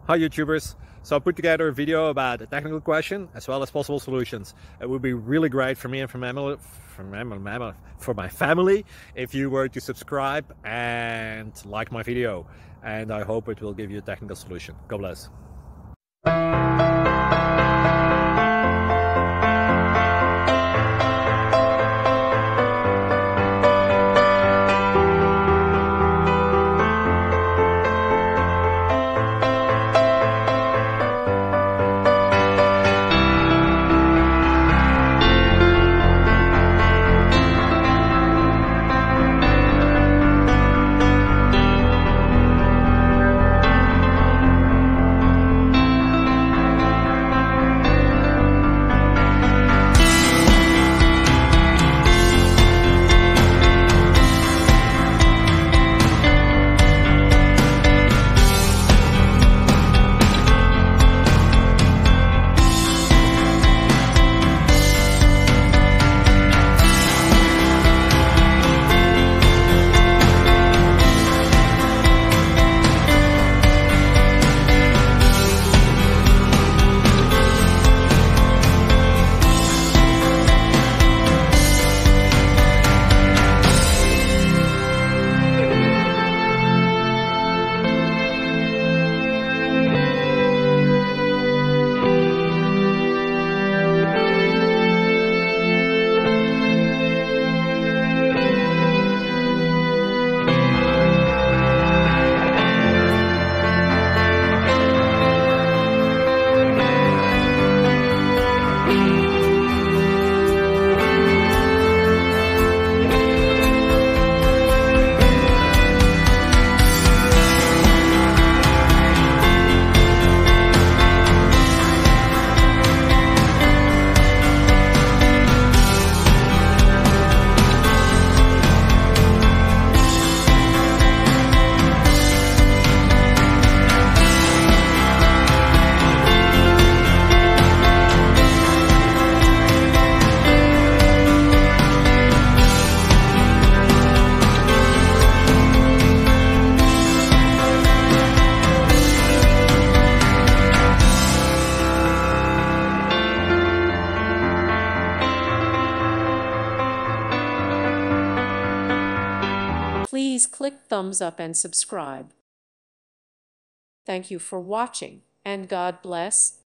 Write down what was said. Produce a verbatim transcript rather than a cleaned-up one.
Hi YouTubers! So I put together a video about a technical question as well as possible solutions. It would be really great for me and for, mammal, for, mammal, for my family if you were to subscribe and like my video. And I hope it will give you a technical solution. God bless. Please click thumbs up and subscribe. Thank you for watching, and God bless.